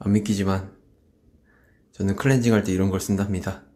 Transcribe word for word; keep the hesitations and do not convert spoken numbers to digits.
안 믿기지만 저는 클렌징 할 때 이런 걸 쓴답니다.